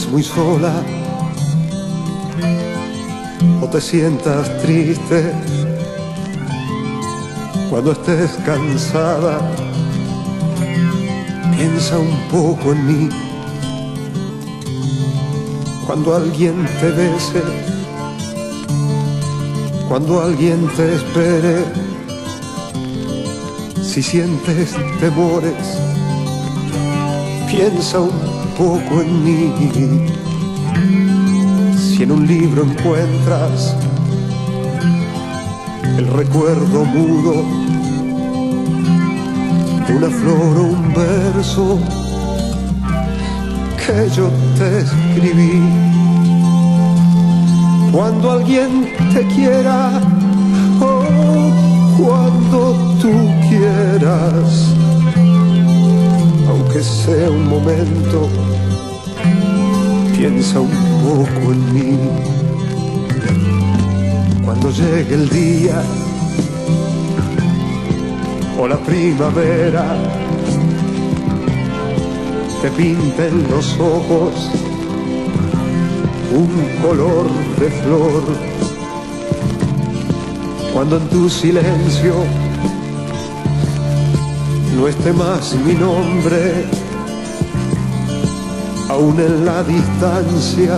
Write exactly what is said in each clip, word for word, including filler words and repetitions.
muy sola o te sientas triste, cuando estés cansada, piensa un poco en mí. Cuando alguien te bese, cuando alguien te espere, si sientes temores, piensa un poco en mí. Si en un libro encuentras el recuerdo mudo de una flor o un verso que yo te escribí, cuando alguien te quiera, oh, cuando tú quieras, aunque sea un momento, piensa un poco en mí. Cuando llegue el día o la primavera, te pinten los ojos un color de flor, cuando en tu silencio no esté más mi nombre, aún en la distancia,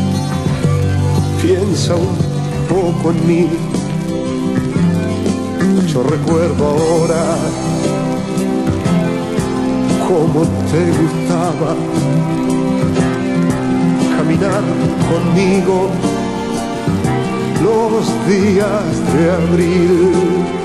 piensa un poco en mí. Yo recuerdo ahora cómo te gustaba caminar conmigo los días de abril.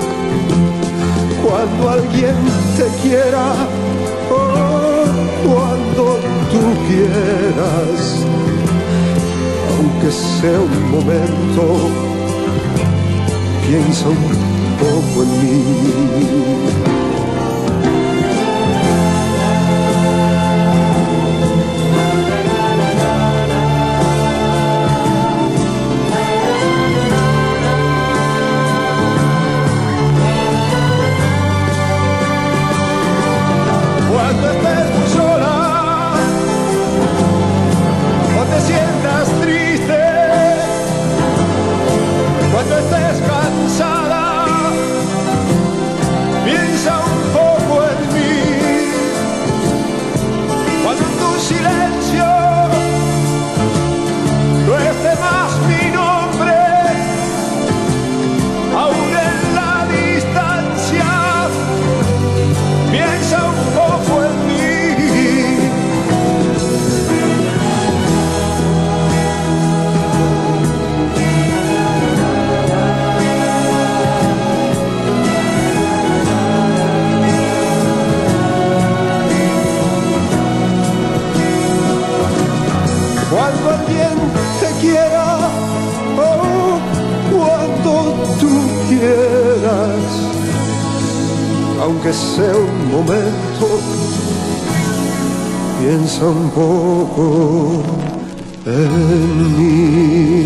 Cuando alguien te quiera, oh, cuando tú quieras, aunque sea un momento, piensa un poco en mí. Cuando estés muy sola o te sientas triste, cuando estés cansada, piensa un poco en mí. Cuando en tu silencio no esté más mi nombre, aún en la distancia, piensa un poco en mí. Cuando alguien te quiera, oh, cuando tú quieras, aunque sea un momento, piensa un poco en mí.